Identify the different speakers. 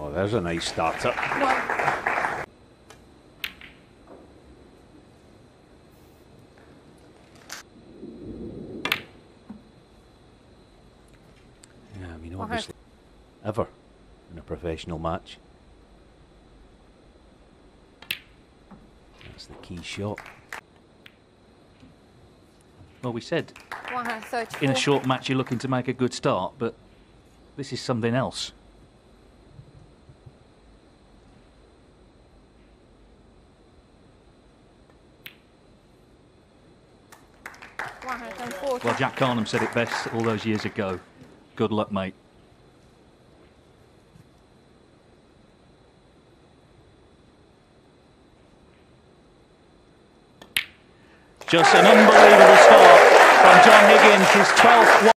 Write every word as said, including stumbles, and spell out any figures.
Speaker 1: Oh, there's a nice starter.
Speaker 2: One.
Speaker 1: Yeah, I mean, obviously, ever in a professional match. That's the key shot.
Speaker 3: Well, we said
Speaker 2: one thirty-four.
Speaker 3: in a short match you're looking to make a good start, but this is something else.
Speaker 2: one forty.
Speaker 3: Well, Jack Carnham said it best all those years ago. Good luck, mate. Just an unbelievable start from John Higgins, his twelfth